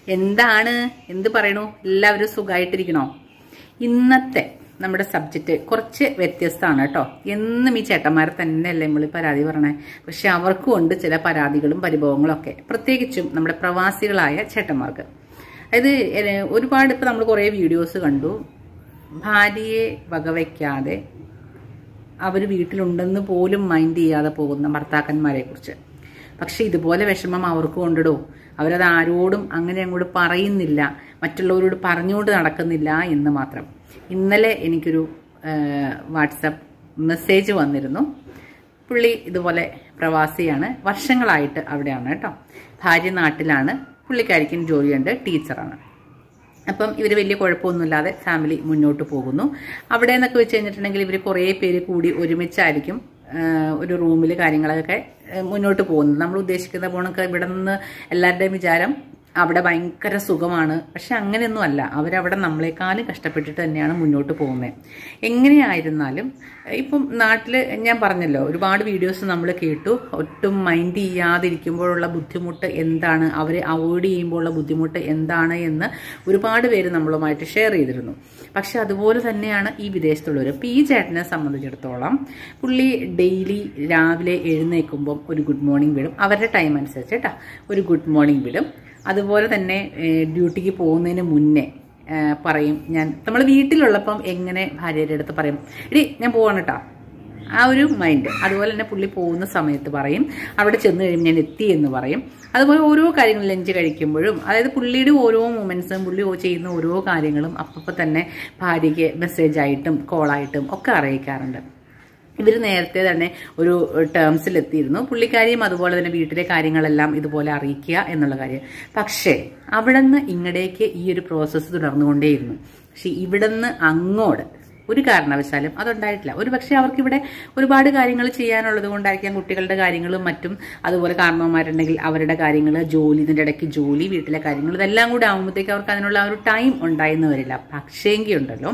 എന്താണ് എന്ത് പറയണു? എല്ലാവരും സുഖമായിട്ടിരിക്കണോ? ഇന്നത്തെ നമ്മുടെ സബ്ജക്റ്റ് കുറച്ച് വ്യത്യസ്തമാണ് കേട്ടോ. എന്നും ഈ ചേട്ടന്മാരെ തന്നെയല്ലേ നമ്മൾ പരാതി പറയണേ. പക്ഷെ അവർക്കും ഉണ്ട് ചില പരാതികളും പരിഭവങ്ങളും ഒക്കെ, പ്രത്യേകിച്ചും നമ്മുടെ പ്രവാസികളായ ചേട്ടന്മാർക്ക്. അതായത് ഒരുപാട് ഇപ്പം നമ്മൾ കുറേ വീഡിയോസ് കണ്ടു, ഭാര്യയെ വകവയ്ക്കാതെ അവർ വീട്ടിലുണ്ടെന്ന് പോലും മൈൻഡ് ചെയ്യാതെ പോകുന്ന ഭർത്താക്കന്മാരെ കുറിച്ച്. പക്ഷെ ഇതുപോലെ വിഷമം അവർക്ക് കൊണ്ടിടോ. അവരത് ആരോടും അങ്ങനെ അങ്ങോട്ട് പറയുന്നില്ല, മറ്റുള്ളവരോട് പറഞ്ഞുകൊണ്ട് നടക്കുന്നില്ല എന്ന് മാത്രം. ഇന്നലെ എനിക്കൊരു വാട്സപ്പ് മെസ്സേജ് വന്നിരുന്നു. പുള്ളി ഇതുപോലെ പ്രവാസിയാണ്, വർഷങ്ങളായിട്ട് അവിടെയാണ് കേട്ടോ. ഭാര്യ നാട്ടിലാണ്, പുള്ളിക്കാരിക്കും ജോലിയുണ്ട്, ടീച്ചറാണ്. അപ്പം ഇവർ വലിയ കുഴപ്പമൊന്നുമില്ലാതെ ഫാമിലി മുന്നോട്ട് പോകുന്നു. അവിടെ എന്നൊക്കെ വെച്ച് കഴിഞ്ഞിട്ടുണ്ടെങ്കിൽ ഇവർ കുറേ പേര് കൂടി ഒരുമിച്ചായിരിക്കും ഒരു റൂമിൽ കാര്യങ്ങളൊക്കെ മുന്നോട്ട് പോകുന്നത്. നമ്മൾ ഉദ്ദേശിക്കുന്ന പോണൊക്കെ ഇവിടെ നിന്ന് എല്ലാവരുടെയും വിചാരം അവിടെ ഭയങ്കര സുഖമാണ്. പക്ഷെ അങ്ങനെയൊന്നും അല്ല, അവരവിടെ നമ്മളെക്കാളും കഷ്ടപ്പെട്ടിട്ട് തന്നെയാണ് മുന്നോട്ട് പോകുന്നത്. എങ്ങനെയായിരുന്നാലും ഇപ്പം നാട്ടിൽ ഞാൻ പറഞ്ഞല്ലോ, ഒരുപാട് വീഡിയോസ് നമ്മൾ കേട്ടു. ഒട്ടും മൈൻഡ് ചെയ്യാതിരിക്കുമ്പോഴുള്ള ബുദ്ധിമുട്ട് എന്താണ്, അവരെ അവോയ്ഡ് ചെയ്യുമ്പോഴുള്ള ബുദ്ധിമുട്ട് എന്താണ് എന്ന് ഒരുപാട് പേര് നമ്മളുമായിട്ട് ഷെയർ ചെയ്തിരുന്നു. പക്ഷെ അതുപോലെ തന്നെയാണ് ഈ വിദേശത്തുള്ളവർ. ഇപ്പം ഈ ചേട്ടനെ സംബന്ധിച്ചിടത്തോളം പുള്ളി ഡെയിലി രാവിലെ എഴുന്നേൽക്കുമ്പം ഒരു ഗുഡ് മോർണിംഗ് വിടും, അവരുടെ ടൈം അനുസരിച്ച് കേട്ടോ, ഒരു ഗുഡ് മോർണിംഗ് വിടും. അതുപോലെ തന്നെ ഡ്യൂട്ടിക്ക് പോകുന്നതിന് മുന്നേ പറയും, നമ്മൾ വീട്ടിലുള്ളപ്പം എങ്ങനെ ഭാര്യയുടെ അടുത്ത് പറയും, എടി ഞാൻ പോവാണ് കേട്ടോ, ആ ഒരു മൈൻഡ്. അതുപോലെ തന്നെ പുള്ളി പോകുന്ന സമയത്ത് പറയും, അവിടെ ചെന്ന് കഴിയുമ്പോൾ ഞാൻ എത്തി എന്ന് പറയും. അതുപോലെ ഓരോ കാര്യങ്ങളും ലഞ്ച് കഴിക്കുമ്പോഴും, അതായത് പുള്ളിയുടെ ഓരോ മൊമെന്റ്സും പുള്ളി ചെയ്യുന്ന ഓരോ കാര്യങ്ങളും അപ്പം തന്നെ ഭാര്യയ്ക്ക് മെസ്സേജായിട്ടും കോളായിട്ടും ഒക്കെ അറിയിക്കാറുണ്ട്. ഇവർ നേരത്തെ തന്നെ ഒരു ടേംസിലെത്തിയിരുന്നു. പുള്ളിക്കാരിയും അതുപോലെ തന്നെ വീട്ടിലെ കാര്യങ്ങളെല്ലാം ഇതുപോലെ അറിയിക്കുക എന്നുള്ള കാര്യം. പക്ഷേ അവിടെ നിന്ന് ഇങ്ങടേക്ക് ഈ ഒരു പ്രോസസ്സ് തുടർന്നുകൊണ്ടേയിരുന്നു. പക്ഷെ ഇവിടെ നിന്ന് അങ്ങോട്ട് ഒരു കാരണവശാലും അതുണ്ടായിട്ടില്ല. ഒരു പക്ഷേ അവർക്കിവിടെ ഒരുപാട് കാര്യങ്ങൾ ചെയ്യാനുള്ളത് കൊണ്ടായിരിക്കാം, കുട്ടികളുടെ കാര്യങ്ങളും മറ്റും, അതുപോലെ കാരണവന്മാരുണ്ടെങ്കിൽ അവരുടെ കാര്യങ്ങൾ, ജോലി, ഇതിൻ്റെ ഇടയ്ക്ക് ജോലി, വീട്ടിലെ കാര്യങ്ങൾ, ഇതെല്ലാം കൂടെ ആകുമ്പോഴത്തേക്ക് അവർക്ക് അതിനുള്ള ആ ഒരു ടൈം ഉണ്ടായെന്ന് വരില്ല. പക്ഷേങ്കിൽ ഉണ്ടല്ലോ,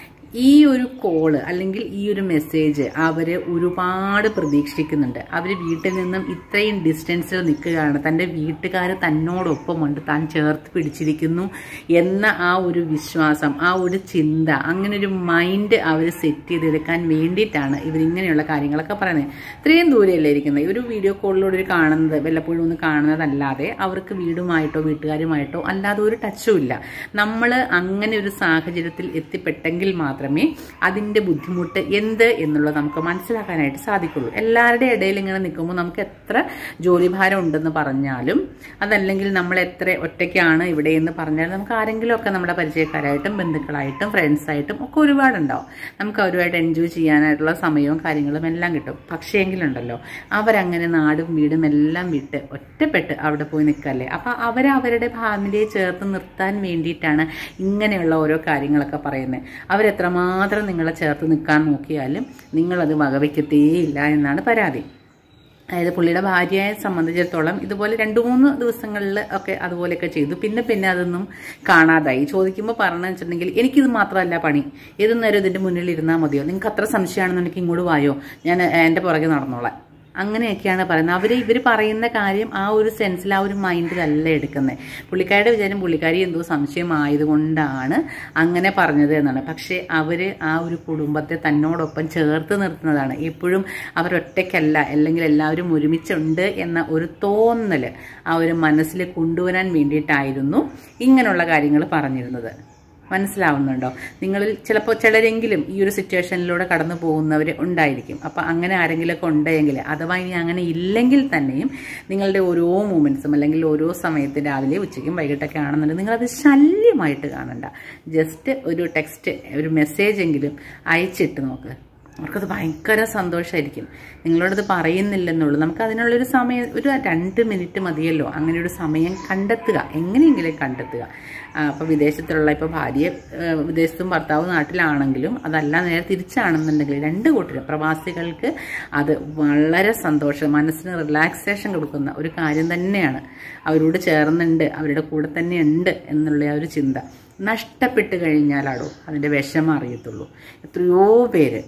ഈ ഒരു കോള് അല്ലെങ്കിൽ ഈ ഒരു മെസ്സേജ് അവർ ഒരുപാട് പ്രതീക്ഷിക്കുന്നുണ്ട്. അവർ വീട്ടിൽ നിന്നും ഇത്രയും ഡിസ്റ്റൻസിൽ നിൽക്കുകയാണ്, തൻ്റെ വീട്ടുകാർ തന്നോടൊപ്പമുണ്ട്, താൻ ചേർത്ത് പിടിച്ചിരിക്കുന്നു എന്ന ആ ഒരു വിശ്വാസം, ആ ഒരു ചിന്ത, അങ്ങനെ ഒരു മൈൻഡ് അവർ സെറ്റ് ചെയ്തെടുക്കാൻ വേണ്ടിയിട്ടാണ് ഇവരിങ്ങനെയുള്ള കാര്യങ്ങളൊക്കെ പറയുന്നത്. ഇത്രയും ദൂരെയല്ലേ ഇരിക്കുന്നത്, ഒരു വീഡിയോ കോളിലൂടെ ഒരു കാണുന്നത്, വല്ലപ്പോഴും ഒന്ന് കാണുന്നതല്ലാതെ അവർക്ക് വീടുമായിട്ടോ വീട്ടുകാരുമായിട്ടോ അല്ലാതെ ഒരു ടച്ചും ഇല്ല. നമ്മൾ അങ്ങനെ ഒരു സാഹചര്യത്തിൽ എത്തിപ്പെട്ടെങ്കിൽ മാത്രമേ അതിൻ്റെ ബുദ്ധിമുട്ട് എന്ത് എന്നുള്ളത് നമുക്ക് മനസ്സിലാക്കാനായിട്ട് സാധിക്കുള്ളൂ. എല്ലാവരുടെയും ഇടയിൽ ഇങ്ങനെ നിൽക്കുമ്പോൾ നമുക്ക് എത്ര ജോലിഭാരം ഉണ്ടെന്ന് പറഞ്ഞാലും, അതല്ലെങ്കിൽ നമ്മൾ എത്ര ഒറ്റയ്ക്കാണ് ഇവിടെ എന്ന് പറഞ്ഞാലും, നമുക്ക് ആരെങ്കിലുമൊക്കെ നമ്മുടെ പരിചയക്കാരായിട്ടും ബന്ധുക്കളായിട്ടും ഫ്രണ്ട്സായിട്ടും ഒക്കെ ഒരുപാടുണ്ടാവും. നമുക്ക് അവരുമായിട്ട് എൻജോയ് ചെയ്യാനായിട്ടുള്ള സമയവും കാര്യങ്ങളും എല്ലാം കിട്ടും. പക്ഷേ എങ്കിലുണ്ടല്ലോ, അവരങ്ങനെ നാടും വീടും എല്ലാം വിട്ട് ഒറ്റപ്പെട്ട് അവിടെ പോയി നിൽക്കല്ലേ. അപ്പം അവരവരുടെ ഫാമിലിയെ ചേർത്ത് നിർത്താൻ വേണ്ടിയിട്ടാണ് ഇങ്ങനെയുള്ള ഓരോ കാര്യങ്ങളൊക്കെ പറയുന്നത്. അവരെത്രമാത്രം നിങ്ങളെ ചേർത്ത് നിൽക്കാൻ നോക്കിയാലും നിങ്ങളത് വകവയ്ക്കത്തേയില്ല എന്നാണ് പരാതി. അതായത് പുള്ളിയുടെ ഭാര്യയെ സംബന്ധിച്ചിടത്തോളം ഇതുപോലെ 2-3 ദിവസങ്ങളിൽ ഒക്കെ അതുപോലെയൊക്കെ ചെയ്തു. പിന്നെ അതൊന്നും കാണാതായി. ചോദിക്കുമ്പോൾ പറഞ്ഞു വെച്ചിട്ടുണ്ടെങ്കിൽ, എനിക്കിത് മാത്രമല്ല പണി, ഏത് നേരം ഇതിൻ്റെ മുന്നിൽ ഇരുന്നാൽ മതിയോ, നിങ്ങൾക്ക് അത്ര സംശയമാണെന്നുണ്ടെങ്കിൽ ഇങ്ങോട്ട് വായോ, ഞാൻ എൻ്റെ പുറകെ നടന്നോളാം, അങ്ങനെയൊക്കെയാണ് പറയുന്നത്. ഇവർ പറയുന്ന കാര്യം ആ ഒരു സെൻസിൽ, ആ ഒരു മൈൻഡിലല്ല എടുക്കുന്നത്. പുള്ളിക്കാരുടെ വിചാരം പുള്ളിക്കാരി എന്തോ സംശയമായതുകൊണ്ടാണ് അങ്ങനെ പറഞ്ഞത് എന്നാണ്. പക്ഷേ അവർ ആ ഒരു കുടുംബത്തെ തന്നോടൊപ്പം ചേർത്ത് നിർത്തുന്നതാണ്. എപ്പോഴും അവരൊറ്റയ്ക്കല്ല, അല്ലെങ്കിൽ എല്ലാവരും ഒരുമിച്ചുണ്ട് എന്ന ഒരു തോന്നൽ ആ ഒരു മനസ്സിൽ കൊണ്ടുവരാൻ വേണ്ടിയിട്ടായിരുന്നു ഇങ്ങനെയുള്ള കാര്യങ്ങൾ പറഞ്ഞിരുന്നത്. മനസ്സിലാവുന്നുണ്ടോ? നിങ്ങളിൽ ചിലപ്പോൾ ചിലരെങ്കിലും ഈ ഒരു സിറ്റുവേഷനിലൂടെ കടന്നു പോകുന്നവർ ഉണ്ടായിരിക്കും. അപ്പം അങ്ങനെ ആരെങ്കിലുമൊക്കെ ഉണ്ടെങ്കിൽ, അഥവാ ഇനി അങ്ങനെ ഇല്ലെങ്കിൽ തന്നെയും നിങ്ങളുടെ ഓരോ മൂമെൻറ്റ്സും അല്ലെങ്കിൽ ഓരോ സമയത്ത് രാവിലെ ഉച്ചയ്ക്കും വൈകിട്ടൊക്കെ ആണെന്നുണ്ടെങ്കിൽ നിങ്ങളത് ശല്യമായിട്ട് കാണണ്ട. ജസ്റ്റ് ഒരു ടെക്സ്റ്റ്, ഒരു മെസ്സേജ് എങ്കിലും അയച്ചിട്ട് നോക്ക്. അവർക്കത് ഭയങ്കര സന്തോഷമായിരിക്കും. നിങ്ങളോടത് പറയുന്നില്ലെന്നുള്ളൂ. നമുക്ക് അതിനുള്ളൊരു സമയം, ഒരു 2 മിനിറ്റ് മതിയല്ലോ. അങ്ങനെ ഒരു സമയം കണ്ടെത്തുക, എങ്ങനെയെങ്കിലും കണ്ടെത്തുക. അപ്പോൾ വിദേശത്തുള്ള, ഇപ്പോൾ ഭാര്യ വിദേശത്തും ഭർത്താവ് നാട്ടിലാണെങ്കിലും, അതല്ല നേരെ തിരിച്ചാണെന്നുണ്ടെങ്കിൽ 2 കൂട്ടരും പ്രവാസികൾക്ക് അത് വളരെ സന്തോഷം, മനസ്സിന് റിലാക്സേഷൻ കൊടുക്കുന്ന ഒരു കാര്യം തന്നെയാണ്. അവരോട് ചേർന്നുണ്ട്, അവരുടെ കൂടെ തന്നെ ഉണ്ട് എന്നുള്ള ആ ഒരു ചിന്ത നഷ്ടപ്പെട്ട് കഴിഞ്ഞാലാടോ അതിൻ്റെ വിഷമം അറിയത്തുള്ളൂ. എത്രയോ പേര്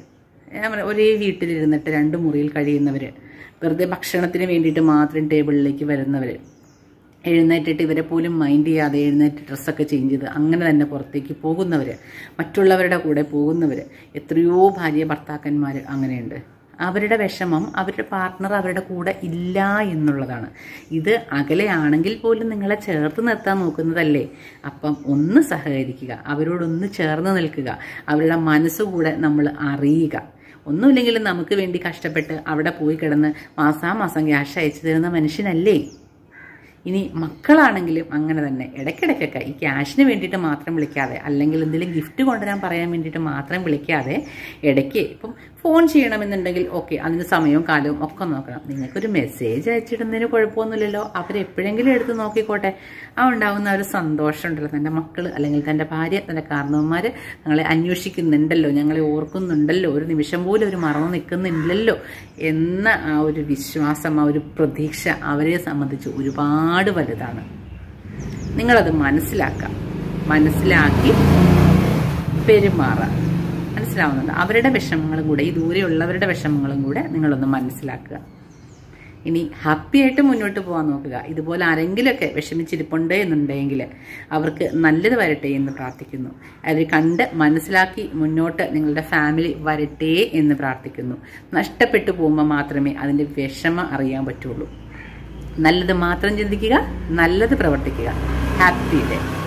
ഒരേ വീട്ടിലിരുന്നിട്ട് 2 മുറിയിൽ കഴിയുന്നവർ, വെറുതെ ഭക്ഷണത്തിന് വേണ്ടിയിട്ട് മാത്രം ടേബിളിലേക്ക് വരുന്നവർ, എഴുന്നേറ്റിട്ട് ഇവരെ പോലും മൈൻഡ് ചെയ്യാതെ എഴുന്നേറ്റ് ഡ്രസ്സൊക്കെ ചേഞ്ച് ചെയ്ത് അങ്ങനെ തന്നെ പുറത്തേക്ക് പോകുന്നവർ, മറ്റുള്ളവരുടെ കൂടെ പോകുന്നവർ, എത്രയോ ഭാര്യ ഭർത്താക്കന്മാർ അങ്ങനെയുണ്ട്. അവരുടെ വിഷമം അവരുടെ പാർട്ട്ണർ അവരുടെ കൂടെ ഇല്ല എന്നുള്ളതാണ്. ഇത് അകലെയാണെങ്കിൽ പോലും നിങ്ങളെ ചേർത്ത് നിർത്താൻ നോക്കുന്നതല്ലേ. അപ്പം ഒന്ന് സഹകരിക്കുക, അവരോടൊന്ന് ചേർന്ന് നിൽക്കുക, അവരുടെ മനസ്സുകൂടെ നമ്മൾ അറിയുക. ഒന്നുമില്ലെങ്കിലും നമുക്ക് വേണ്ടി കഷ്ടപ്പെട്ട് അവിടെ പോയി കിടന്ന് മാസാമാസം ക്യാഷ് അയച്ചു തരുന്ന മനുഷ്യനല്ലേ. ഇനി മക്കളാണെങ്കിലും അങ്ങനെ തന്നെ ഇടയ്ക്കിടയ്ക്കൊക്കെ ഈ ക്യാഷിന് വേണ്ടിയിട്ട് മാത്രം വിളിക്കാതെ, അല്ലെങ്കിൽ എന്തെങ്കിലും ഗിഫ്റ്റ് കൊണ്ടുവരാൻ പറയാൻ വേണ്ടിയിട്ട് മാത്രം വിളിക്കാതെ, ഇടയ്ക്ക് ഇപ്പം ഫോൺ ചെയ്യണമെന്നുണ്ടെങ്കിൽ ഓക്കെ, അതിന് സമയവും കാലവും ഒക്കെ നോക്കണം. നിങ്ങൾക്കൊരു മെസ്സേജ് അയച്ചിടുന്നതിന് കുഴപ്പമൊന്നുമില്ലല്ലോ. അവരെപ്പോഴെങ്കിലും എടുത്ത് നോക്കിക്കോട്ടെ. ആ ഉണ്ടാവുന്ന ഒരു സന്തോഷം ഉണ്ടല്ലോ, തൻ്റെ മക്കൾ അല്ലെങ്കിൽ തൻ്റെ ഭാര്യ, തൻ്റെ കാരണവന്മാർ ഞങ്ങളെ അന്വേഷിക്കുന്നുണ്ടല്ലോ, ഞങ്ങളെ ഓർക്കുന്നുണ്ടല്ലോ, ഒരു നിമിഷം പോലും ഒരു മറന്നു നിൽക്കുന്നില്ലല്ലോ എന്ന ആ ഒരു വിശ്വാസം, ആ ഒരു പ്രതീക്ഷ അവരെ സംബന്ധിച്ച് ഒരുപാട് വലുതാണ്. നിങ്ങളത് മനസ്സിലാക്കി പെരുമാറുക. മനസ്സിലാവുന്നുണ്ട്? അവരുടെ വിഷമങ്ങളും കൂടെ, ഈ ദൂരെയുള്ളവരുടെ വിഷമങ്ങളും കൂടെ നിങ്ങളൊന്ന് മനസ്സിലാക്കുക. ഇനി ഹാപ്പി ആയിട്ട് മുന്നോട്ട് പോകാൻ നോക്കുക. ഇതുപോലെ ആരെങ്കിലുമൊക്കെ വിഷമിച്ചിരിപ്പുണ്ട് എന്നുണ്ടെങ്കിൽ അവർക്ക് നല്ലത് വരട്ടെ എന്ന് പ്രാർത്ഥിക്കുന്നു. അവർ കണ്ട് മനസ്സിലാക്കി മുന്നോട്ട് നിങ്ങളുടെ ഫാമിലി വരട്ടെ എന്ന് പ്രാർത്ഥിക്കുന്നു. നഷ്ടപ്പെട്ടു പോകുമ്പോൾ മാത്രമേ അതിൻ്റെ വിഷമം അറിയാൻ പറ്റുള്ളൂ. നല്ലത് മാത്രം ചിന്തിക്കുക, നല്ലത് പ്രവർത്തിക്കുക. Happy day.